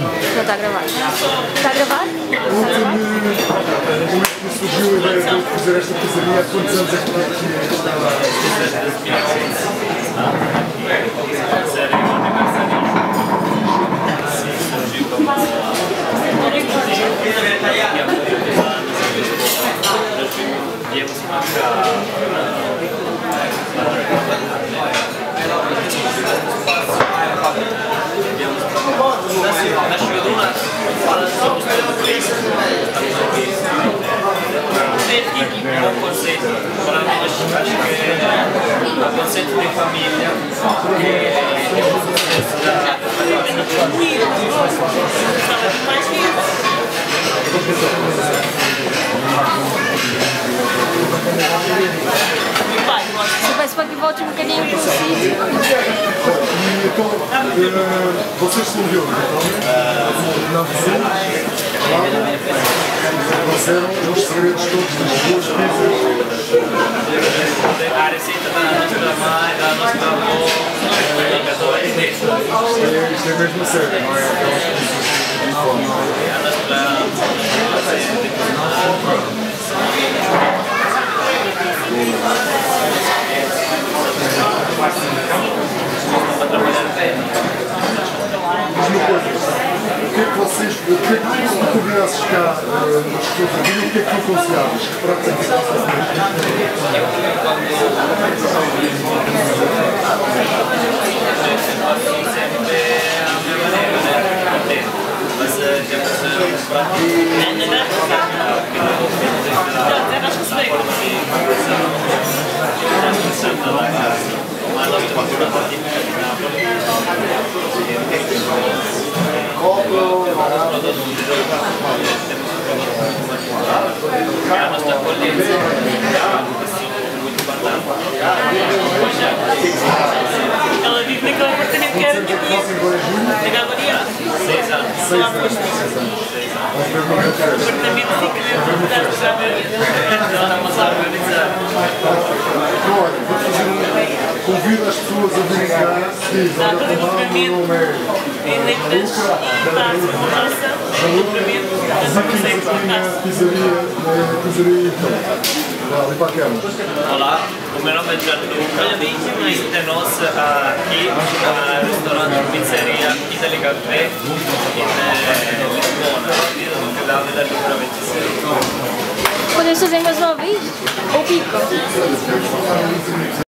Não está a gravar. Está a gravar? Como é que surgiu a ideia de fazer esta pizzaria? Há quantos anos é que estava? Nasceu de uma fala sobre os preços. É típico, é um conceito. Para nós, acho que é o conceito de família. Que é o sucesso da Se eu peço para que volte um bocadinho para o sítio. Então, vocês são de onde? Na vizinha? Quais eram os segredos todos das boas pizzas? a receita da nossa mãe, da nossa avó, Isto é mesmo a sério, não é? Aquelas pizzas de fome. Diz uma coisa, o que é que vocês, o que é que se tu convidasses cá nas pessoas a vir, o que é que tu aconselhavas? Que pratos é que vocês a nostra accoglienza muito batata. Ela vive naquele apartamento que era de na Galeria. 6 anos. 6 anos. Apartamento fica na Galeria. Ela está a organizar. Olha, vou fazer convido as pessoas a virem cá, diz, olha, o meu nome é aqui na pizzaria ali para a cama. Olá, o meu nome é Gianluca e a nossa aqui no restaurante Pizzeria Italy Café in Lisbona, no Davide numero 26. Podemos fazer mais uma vez? Ou pico?